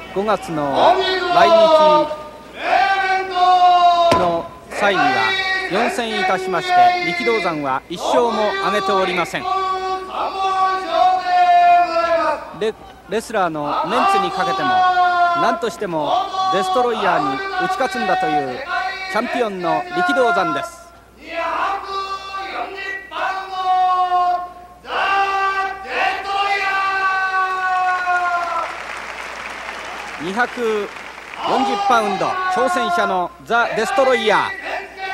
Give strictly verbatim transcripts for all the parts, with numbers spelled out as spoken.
ごがつの来日の際にはよん戦いたしまして、力道山はいっ勝も挙げておりません。レ, レスラーのメンツにかけても何としてもデストロイヤーに打ち勝つんだというチャンピオンの力道山です。にひゃくよんじゅうパウンド挑戦者のザ・デストロイヤー。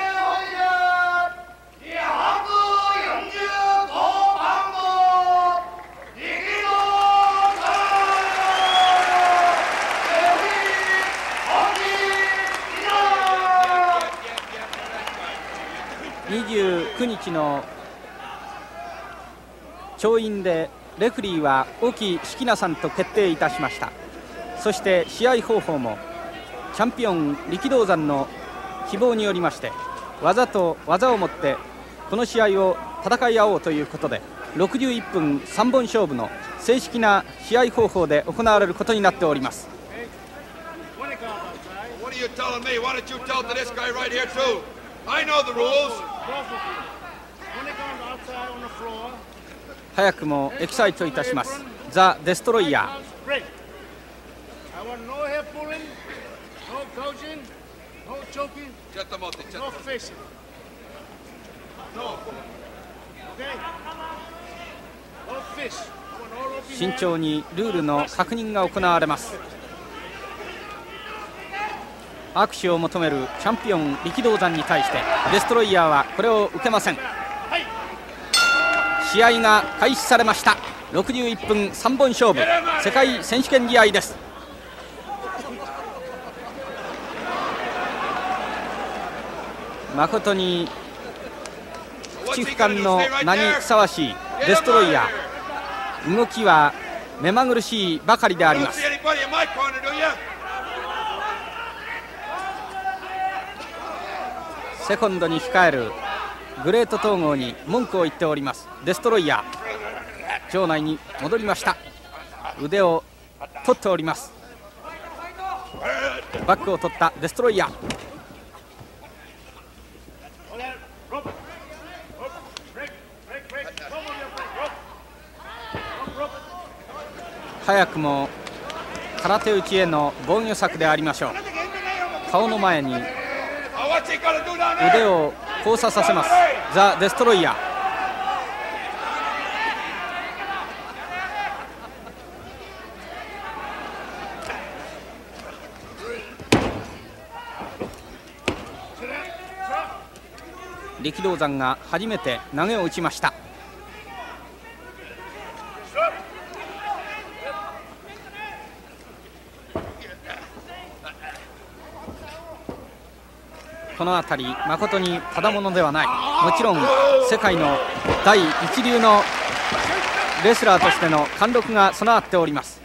にじゅうくにちの調印でレフリーは沖敷名さんと決定いたしました。そして試合方法もチャンピオン力道山の希望によりまして、技と技をもってこの試合を戦い合おうということで、ろくじゅういっぷんさんぼん勝負の正式な試合方法で行われることになっております。早くもエキサイトいたしますザ・デストロイヤー。慎重にルールの確認が行われます。握手を求めるチャンピオン力道山に対してデストロイヤーはこれを受けません。試合が開始されました。ろくじゅういっぷんさんぼん勝負、世界選手権試合です。誠に口不感の名にふさわしいデストロイヤー、動きは目まぐるしいばかりであります。セコンドに控えるグレート統合に文句を言っておりますデストロイヤー。場内に戻りました。腕を取っております。バックを取ったデストロイヤー。早くも空手打ちへの防御策でありましょう。顔の前に腕を交差させますザ・デストロイヤー。力道山が初めて投げを打ちました。この辺り誠にただものではない。もちろん世界の第一流のレスラーとしての貫禄が備わっております。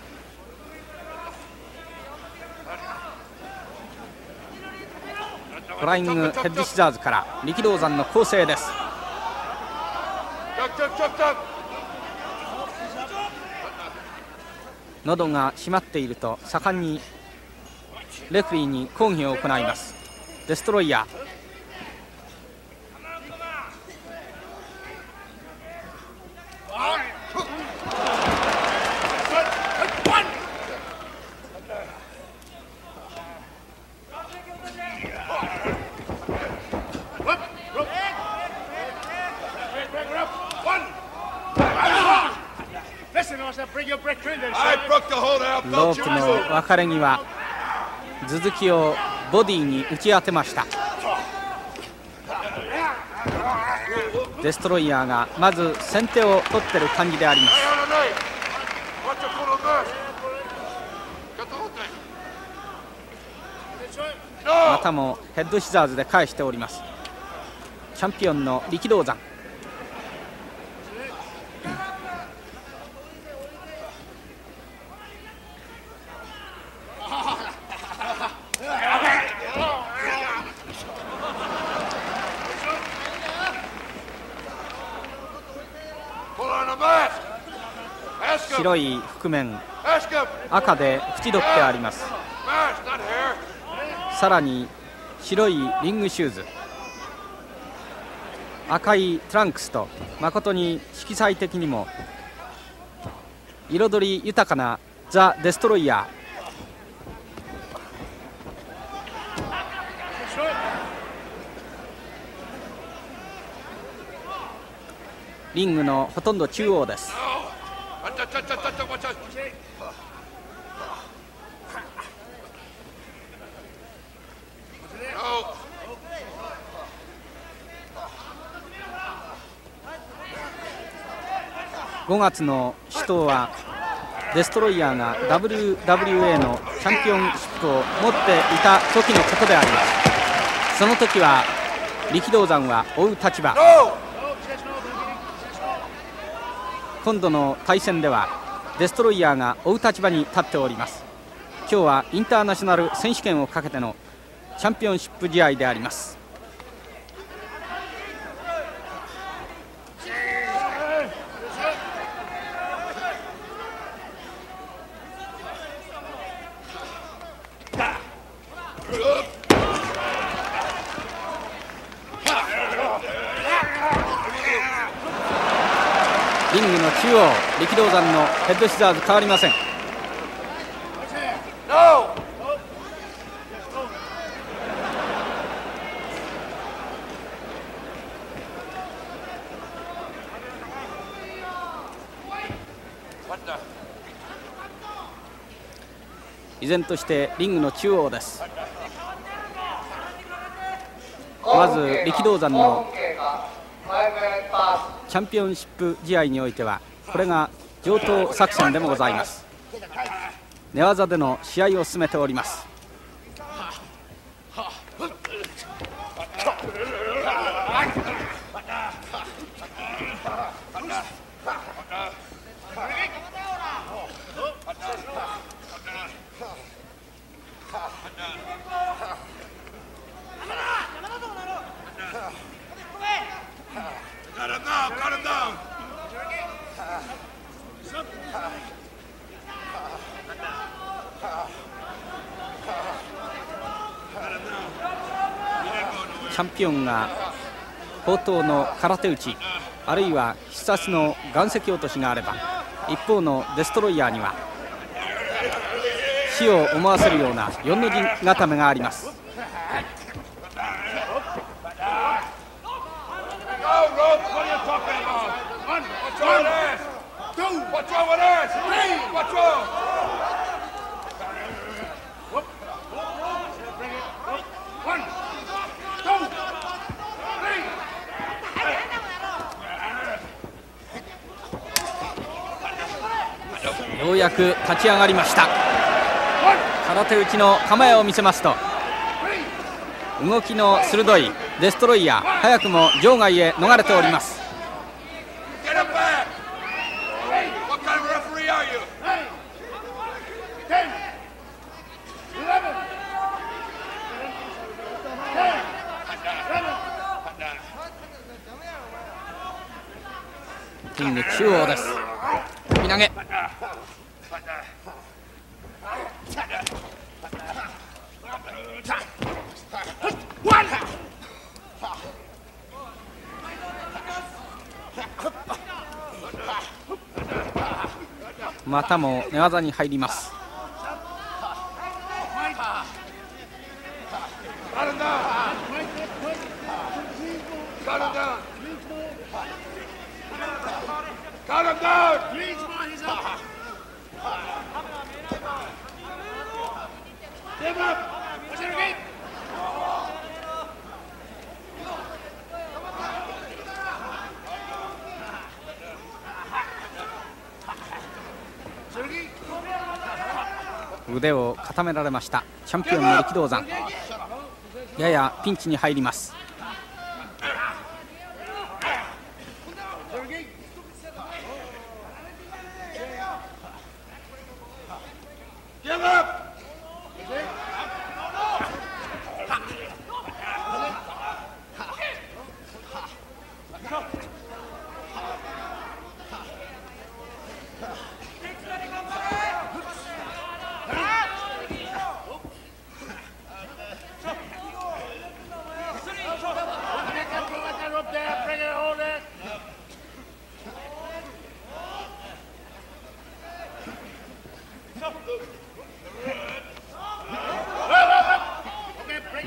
フライングヘッドシザーズから力道山の構成です。喉が締まっていると盛んにレフリーに抗議を行いますデストロイヤー。ロープの別れ際、頭突きをボディに打ち当てました。デストロイヤーがまず先手を取ってる感じであります。またもヘッドシザーズで返しておりますチャンピオンの力道山。白い覆面赤で縁取ってあります。さらに白いリングシューズ、赤いトランクスと、誠に色彩的にも彩り豊かなザ・デストロイヤー。リングのほとんど中央です。ごがつの死闘はデストロイヤーが ダブリューダブリューエー のチャンピオンシップを持っていた時のことであります。その時は力道山は追う立場。今度の対戦ではデストロイヤーが追う立場に立っております。今日はインターナショナル選手権をかけてのチャンピオンシップ試合であります。リングの中央、力道山のヘッドシザーズ変わりません。依然としてリングの中央です。まず力道山のチャンピオンシップ試合においてはこれが上等作戦でもございます。寝技での試合を進めております。チャンピオンが後頭の空手打ち、あるいは必殺の岩石落としがあれば、一方のデストロイヤーには死を思わせるような四の字固めがあります。ようやく立ち上がりました。空手打ちの構えを見せますと、動きの鋭いデストロイヤー、早くも場外へ逃れております。リング中央です。首投げ。またも寝技に入ります。腕を固められましたチャンピオンの力道山。ややピンチに入ります。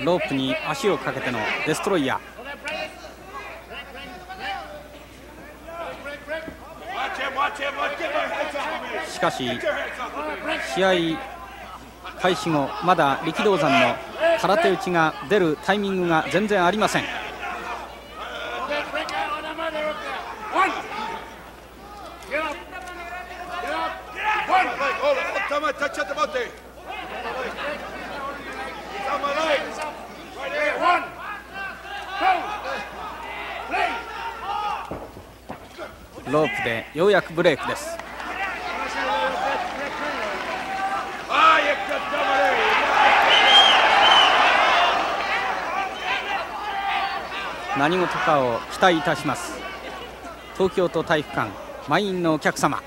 ロープに足をかけてのデストロイヤー。しかし試合開始後、まだ力道山の空手打ちが出るタイミングが全然ありません。ロープでようやくブレークです。何事かを期待いたします。東京都体育館満員のお客様。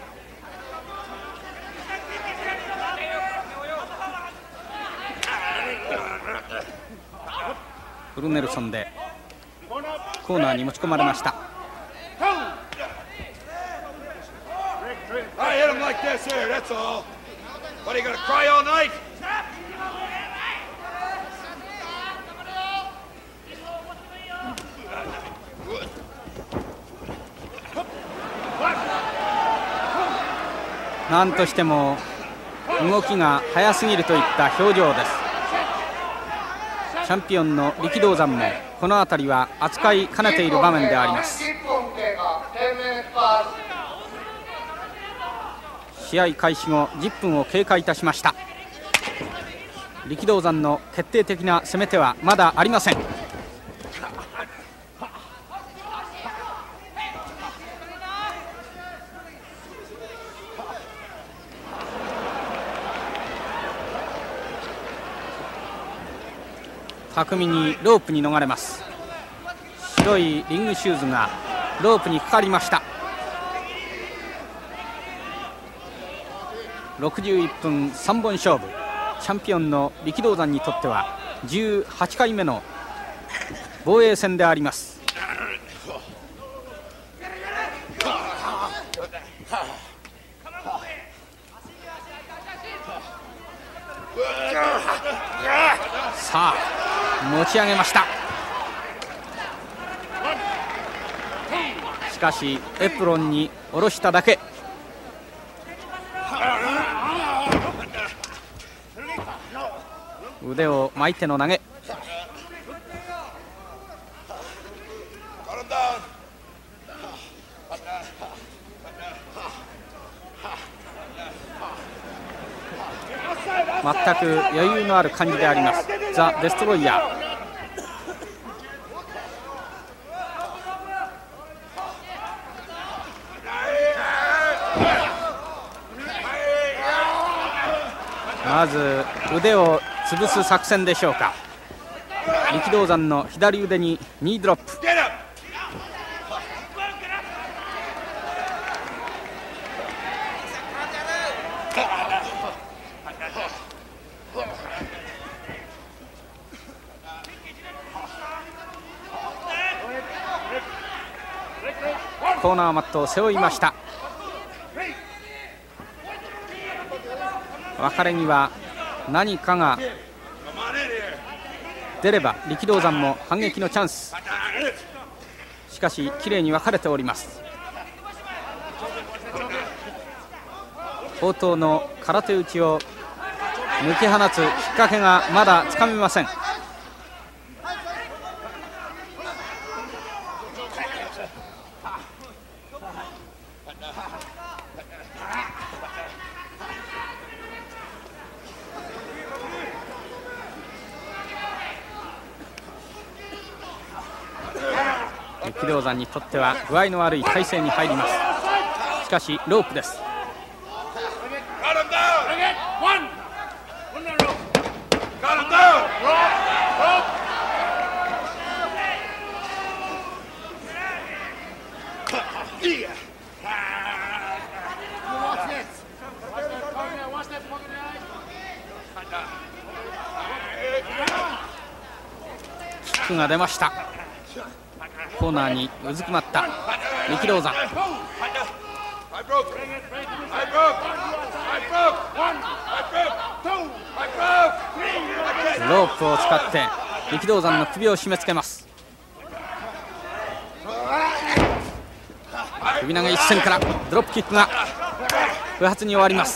フルネルソンでコーナーに持ち込まれました。何としても動きが速すぎるといった表情です。チャンピオンの力道山もこの辺りは扱いかねている場面であります。試合開始後じゅっぷんを経過いたしました。力道山の決定的な攻め手はまだありません。巧みにロープに逃れます。白いリングシューズがロープにかかりました。ろくじゅういっぷんさんぼん勝負。チャンピオンの力道山にとってはじゅうはちかいめの防衛戦であります。さあ持ち上げました。しかしエプロンに下ろしただけ。腕を巻いての投げ。全く余裕のある感じであります。ザ・デストロイヤー。まず腕を潰す作戦でしょうか。力道山の左腕にニードロップ。コーナーマットを背負いました。別れには何かが出れば力道山も反撃のチャンス。しかしきれいに分かれております。冒頭の空手打ちを抜き放つきっかけがまだつかめません。力道山にとっては具合の悪い体勢に入ります。しかしロープです。キックが出ました。コーナーにうずくまった力道山。ロープを使って力道山の首を締め付けます。首投げ一閃からドロップキックが不発に終わります。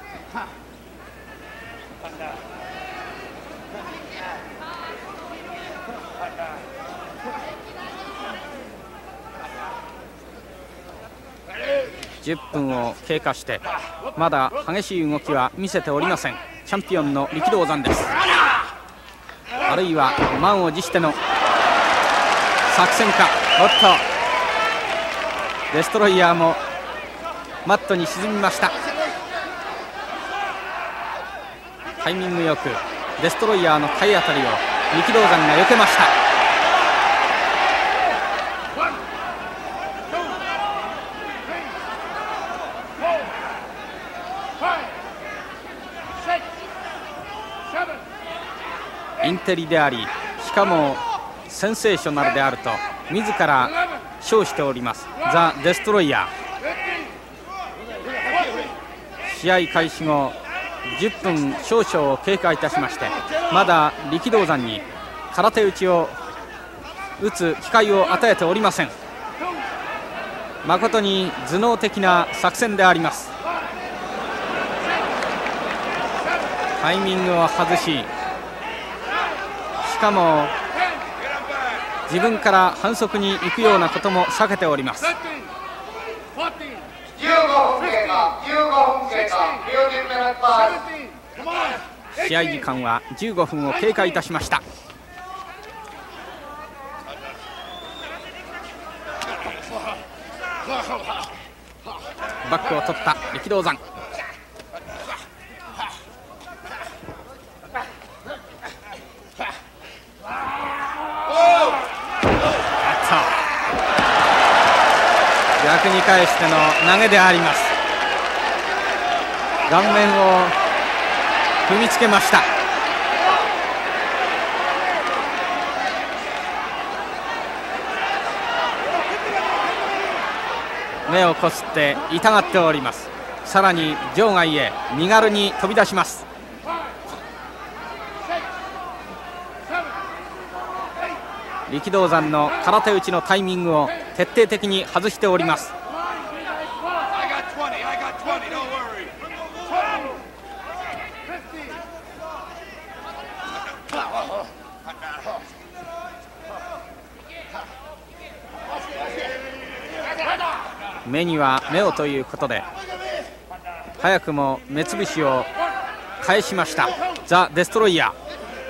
じゅっぷんを経過してまだ激しい動きは見せておりません。チャンピオンの力道山です。あるいは満を持しての作戦か。おっとデストロイヤーもマットに沈みました。タイミングよくデストロイヤーの体当たりを力道山が避けました。インテリであり、しかもセンセーショナルであると自ら称しておりますザ・デストロイヤー。試合開始後じゅっぷん少々を経過いたしまして、まだ力道山に空手打ちを打つ機会を与えておりません。誠に頭脳的な作戦であります。タイミングを外し、しかも自分から反則に行くようなことも避けております。 じゅうごふん経過、じゅうごふん経過、ミュージックメンバー。 試合時間はじゅうごふんを経過いたしました。バックを取った力道山。逆に返しての投げであります。顔面を踏みつけました。目をこすって痛がっております。さらに場外へ身軽に飛び出します。力道山の空手打ちのタイミングを徹底的に外しております。目には目をということで早くも目つぶしを返しましたザ・デストロイヤー。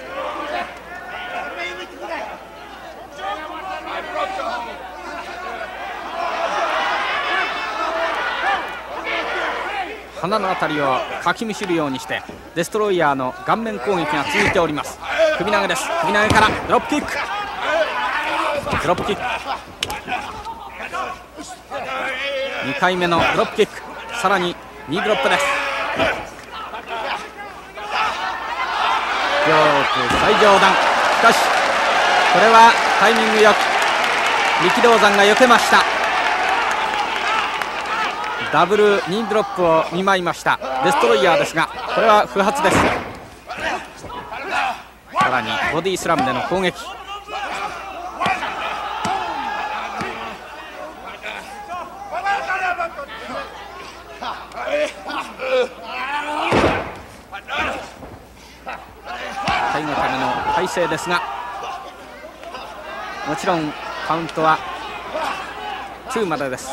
鼻のあたりをかきむしるようにしてデストロイヤーの顔面攻撃が続いております。首投げです。首投げからドロップキック、ドロップキック、にかいめのドロップキック、さらににドロップです。両奥最上段、しかしこれはタイミングよく力道山が避けました。ダブルニードロップを見舞いましたデストロイヤーですが、これは不発です。さらにボディスラムでの攻撃、体のための体勢ですが、もちろんカウントはにまでです。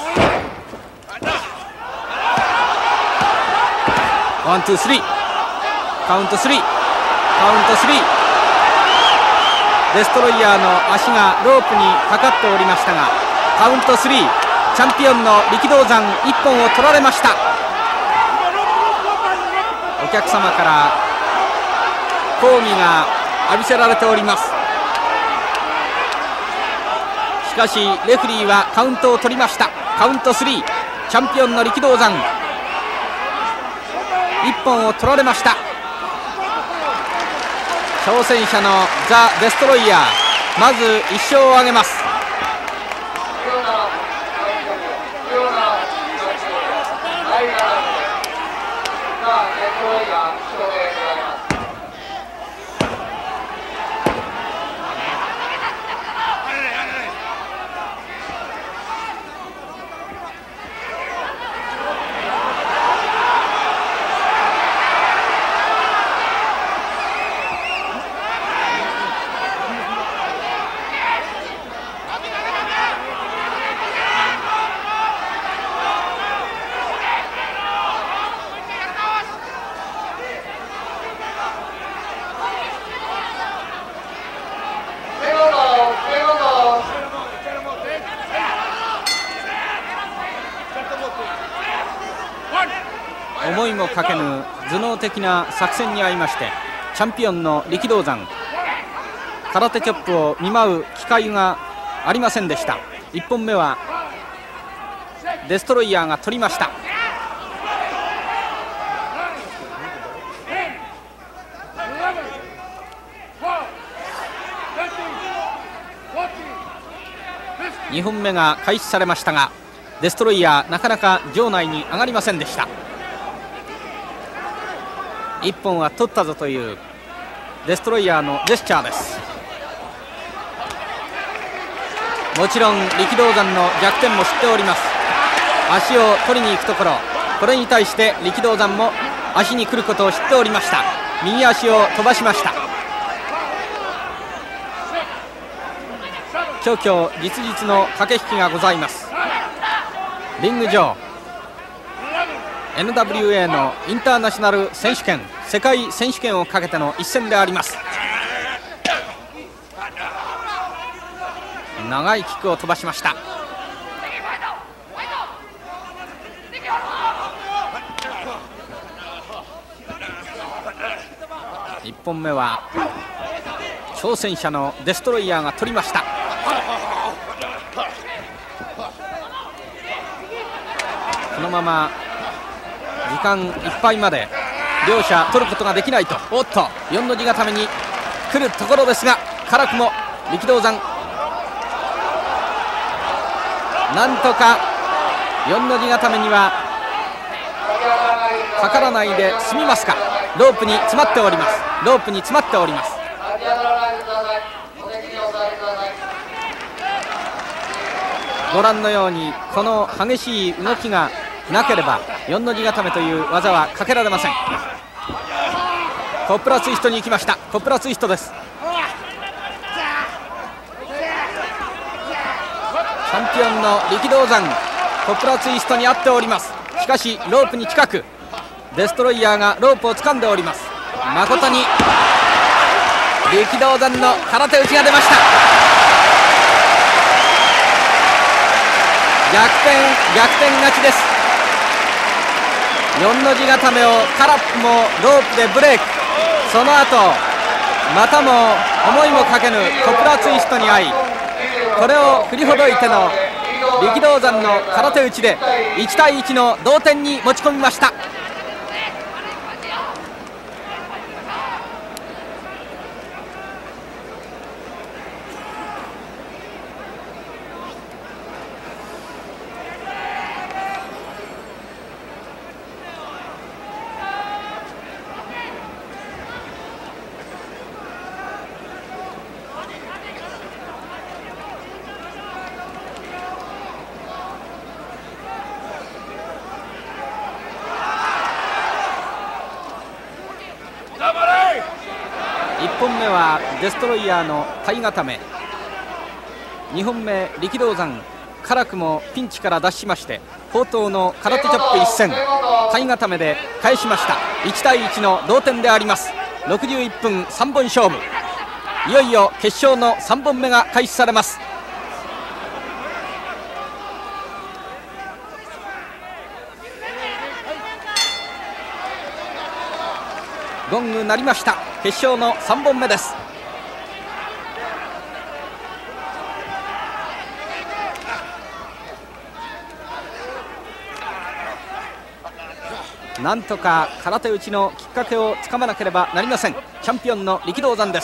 ワンツースリー、カウントスリー、カウントスリー。デストロイヤーの足がロープにかかっておりましたが、カウントスリー、チャンピオンの力道山いっぽんを取られました。お客様から抗議が浴びせられております。しかしレフリーはカウントを取りました。カウントスリー、チャンピオンの力道山いっぽんを取られました。挑戦者のザ・デストロイヤー、まずいっ勝を挙げます。 思いもかけぬ頭脳的な作戦に遭いまして、チャンピオンの力道山空手チョップを見舞う機会がありませんでした。いっぽんめはデストロイヤーが取りました。にほんめが開始されましたが、デストロイヤーなかなか場内に上がりませんでした。いっぽんは取ったぞというデストロイヤーのジェスチャーです。もちろん力道山の逆転も知っております。足を取りに行くところ、これに対して力道山も足に来ることを知っておりました。右足を飛ばしました。虚々実実の駆け引きがございます。リング上 エヌダブリューエー のインターナショナル選手権、世界選手権をかけての一戦であります。長いキックを飛ばしました。いっぽんめは挑戦者のデストロイヤーが取りました。このまま時間いっぱいまで両者取ることができないと、おっとよんの字固めに来るところですが、辛くも力道山なんとかよんの字固めにはかからないで済みますか。ロープに詰まっております。ロープに詰まっております。ご覧のようにこの激しい動きがなければよんの字固めという技はかけられません。コプラツイストに行きました。コプラツイストです。チャンピオンの力道山、コプラツイストに合っております。しかしロープに近くデストロイヤーがロープを掴んでおります。誠に力道山の空手打ちが出ました。逆転逆転勝ちです。よんの字固めをカラップもロープでブレーク、その後またも思いもかけぬコプラツイストに遭い、これを振りほどいての力道山の空手打ちでいちたいいちの同点に持ち込みました。いっぽんめはデストロイヤーの体固め、にほんめ力道山辛くもピンチから脱しまして冒頭の空手チョップ一戦体固めで返しました。いちたいいちの同点であります。ろくじゅういっぷんさんぼん勝負、いよいよ決勝のさんぼんめが開始されます。ゴング鳴りました。決勝のさんぼんめです。なんとか空手打ちのきっかけをつかまなければなりません。チャンピオンの力道山です。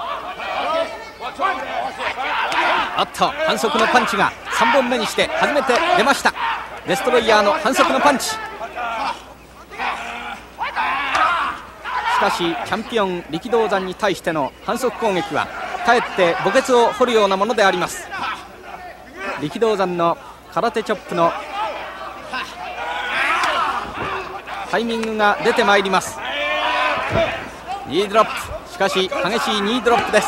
あっと反則のパンチがさんぼんめにして初めて出ました。デストロイヤーの反則のパンチ、しかしチャンピオン力道山に対しての反則攻撃はかえって墓穴を掘るようなものであります。力道山の空手チョップのタイミングが出てまいります。ニードロップ、しかし激しいニードロップです。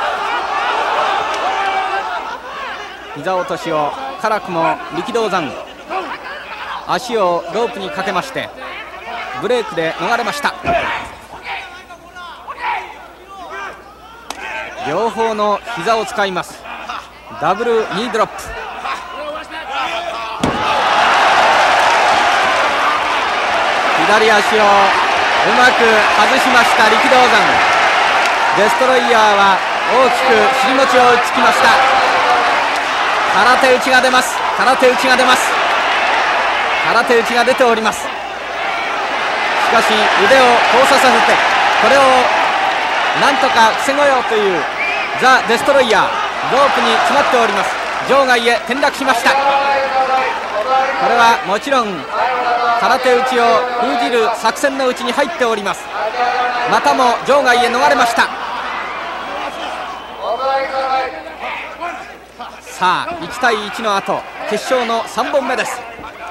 膝落としを辛くも力道山足をロープにかけましてブレークで逃れました。両方の膝を使います。ダブルニードロップ、 左足をうまく外しました力道山。デストロイヤーは大きく尻餅をつきました。空手打ちが出ます。空手打ちが出ます。空手打ちが出ております。しかし腕を交差させてこれをなんとか防ごようというザ・デストロイヤー、ロープに詰まっております。場外へ転落しました。これはもちろん空手打ちを封じる作戦のうちに入っております。またも場外へ逃れました。さあいちたいいちの後、決勝のさんぼんめです。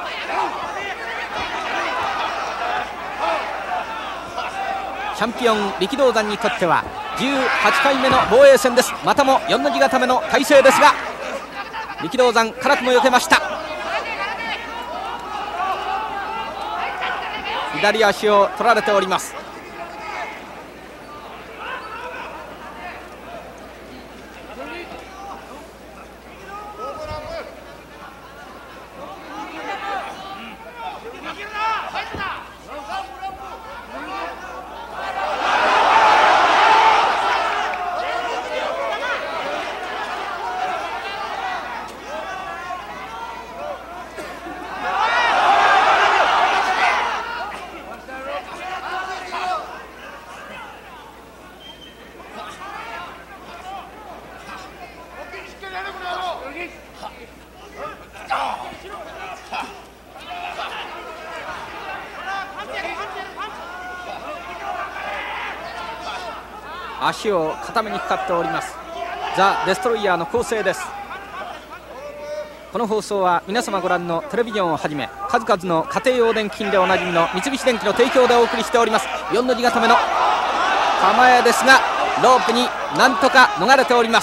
チャンピオン力道山にとってはじゅうはちかいめの防衛戦です。またもよんの字固めの体勢ですが、力道山辛くも避けました。左足を取られております。足を固めにかかっております。ザ・デストロイヤーの構成です。この放送は皆様ご覧のテレビジョンをはじめ数々の家庭用電気品でおなじみの三菱電機の提供でお送りしております。よんの字固めの構えですが、ロープになんとか逃れております。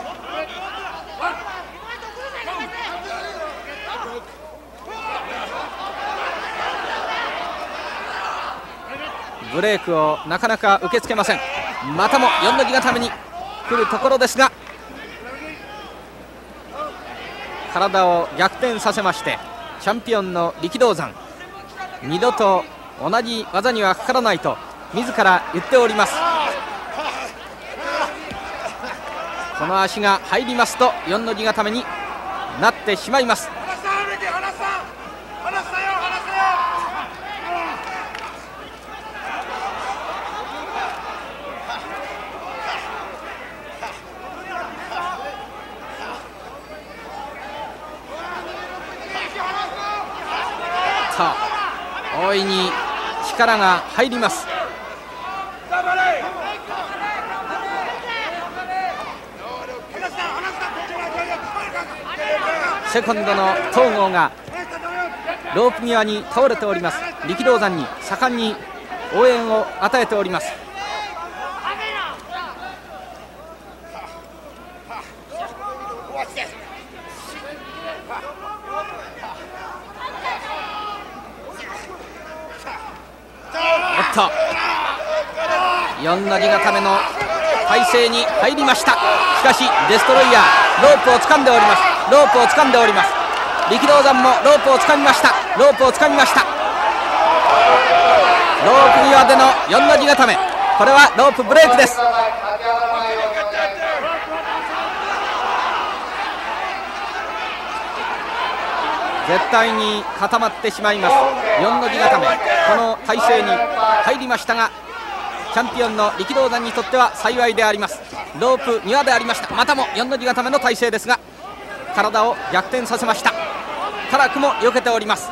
ブレークをなかなか受け付けません。またもよんの字固めに来るところですが、体を逆転させましてチャンピオンの力道山、二度と同じ技にはかからないと自ら言っております。この足が入りますとよんの字固めになってしまいます。大いに力が入ります。セコンドの東郷がロープ際に倒れております。力道山に盛んに応援を与えております。よんの字固めの体勢に入りました。しかしデストロイヤーロープを掴んでおります。ロープを掴んでおります。力道山もロープを掴みました。ロープを掴みました。ロープ際でのよんの字固め、これはロープブレークです。絶対に固まってしまいます。よんの字固め、この体勢に入りましたが、チャンピオンの力道山にとっては幸いであります。ロープ際でありました。またもよんの字固めの体勢ですが、体を逆転させました。辛くも避けております。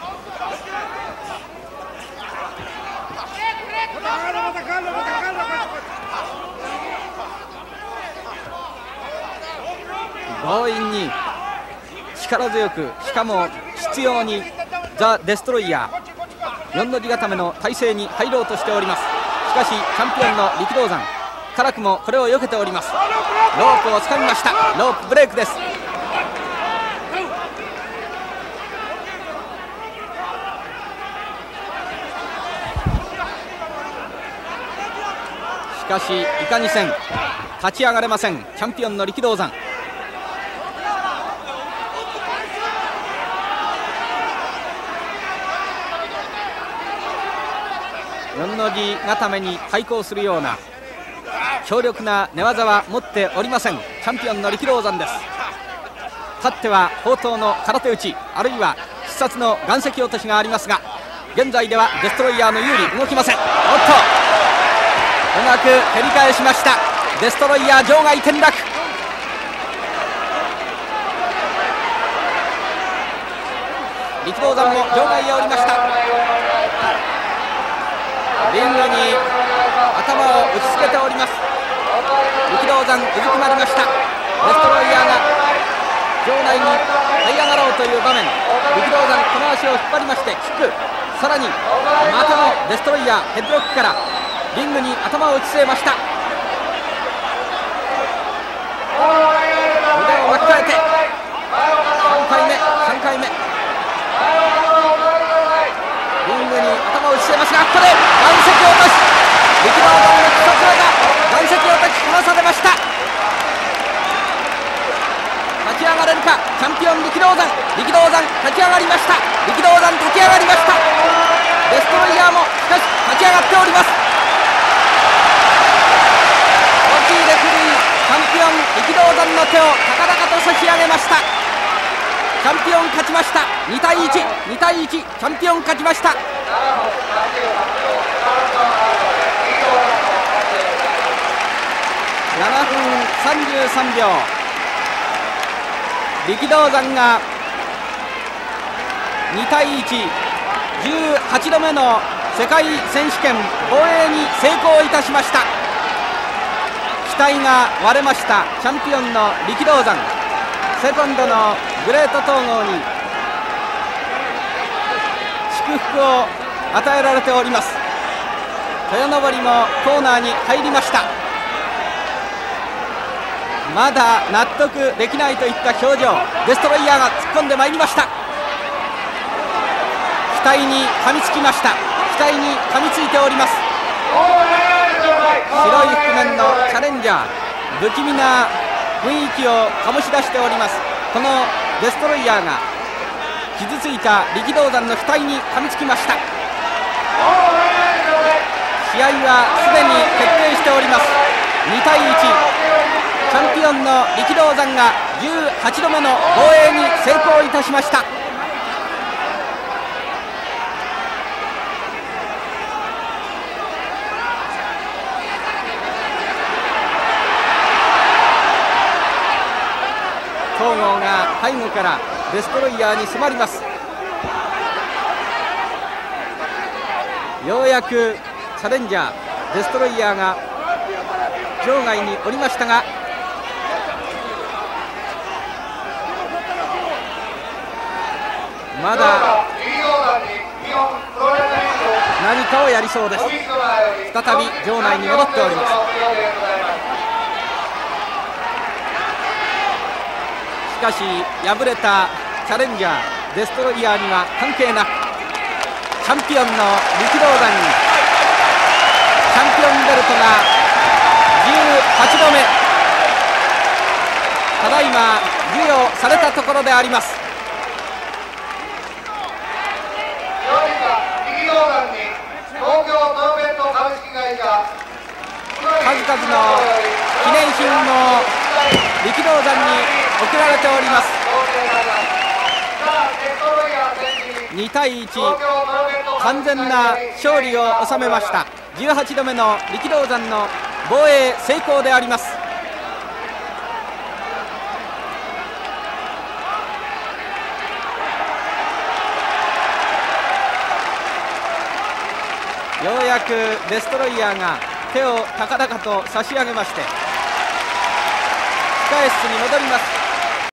強引に力強く、しかも執拗にザ・デストロイヤーよんの字固めの体勢に入ろうとしております。しかしチャンピオンの力道山、辛くもこれを避けております。ロープを掴みました。ロープブレークです。しかしいかにせん、立ち上がれません。チャンピオンの力道山。 よんの字固めに対抗するような強力な寝技は持っておりません。チャンピオンの力道山です。勝っては砲頭の空手打ち、あるいは必殺の岩石落としがありますが、現在ではデストロイヤーの有利、動きません。おっとうまく蹴り返しました。デストロイヤー場外転落。力道山も場外へ降りました。リングに頭を打ちつけております。力道山うずくまりました。デストロイヤーが場内に這い上がろうという場面、力道山この足を引っ張りましてキック、さらにまたもデストロイヤーヘッドロックからリングに頭を打ち据えました。腕を巻き替えてさんかいめさんかいめリングに頭を打ち据えますが、ここで岩石落とし、力道山の必殺技岩石落とし離されました。立ち上がれるかチャンピオン力道山。力道山立ち上がりました。力道山立ち上がりました。デストロイヤーもしかし立ち上がっております。大きいレフェリー、チャンピオン力道山の手を高々と差し上げました。チャンピオン勝ちました。にたいいち、にたいいち、チャンピオン勝ちました。ななふんさんじゅうさんびょう、力道山がにたいいち、じゅうはちどめの世界選手権防衛に成功いたしました。期待が割れましたチャンピオンの力道山。セコンドのグレート統合に祝福を与えられております。豊登もコーナーに入りました。まだ納得できないといった表情、デストロイヤーが突っ込んでまいりました。期待に噛みつきました。期待に噛みついております。白い覆面のチャレンジャー、不気味な雰囲気を醸し出しております。このデストロイヤーが傷ついた力道山の額に噛みつきました。試合はすでに決定しております。にたいいち、チャンピオンの力道山がじゅうはちどめの防衛に成功いたしました。東郷が背後からデストロイヤーに迫ります。ようやくチャレンジャーデストロイヤーが場外におりましたが、まだ何かをやりそうです。再び場内に戻っております。しかし敗れたチャレンジャーデストロイヤーには関係なく、チャンピオンの力道山にチャンピオンベルトがじゅうはちどめ、ただいま授与されたところであります。数々の記念品も力道山に贈られております。にたいいち、完全な勝利を収めました。じゅうはちどめの力道山の防衛成功であります。ようやくデストロイヤーが手を高々と差し上げまして控え室に戻ります。